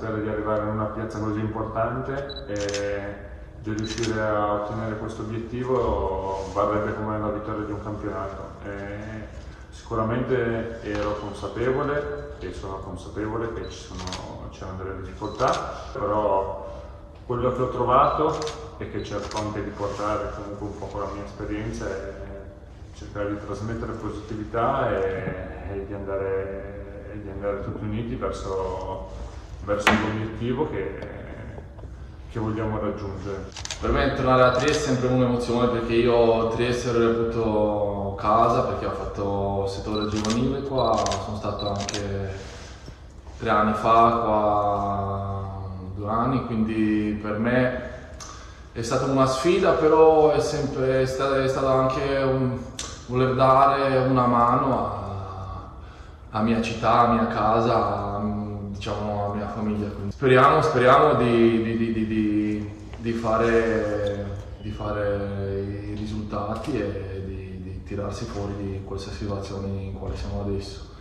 sapere di arrivare in una piazza così importante e di riuscire a ottenere questo obiettivo varrebbe come la vittoria di un campionato. Sicuramente ero consapevole e sono consapevole che c'erano delle difficoltà, però quello che ho trovato e che cerco anche di portare comunque un po' con la mia esperienza è cercare di trasmettere positività e di andare tutti uniti verso l'obiettivo che vogliamo raggiungere. Per me tornare a Trieste è sempre un'emozione, perché io Trieste l'ho reputo casa, perché ho fatto settore giovanile qua, sono stato anche 3 anni fa qua, 2 anni, quindi per me è stata una sfida, però è stato anche voler dare una mano a mia città, a mia casa, diciamo a mia famiglia. Quindi speriamo di fare i risultati e di tirarsi fuori di questa situazione in quale siamo adesso.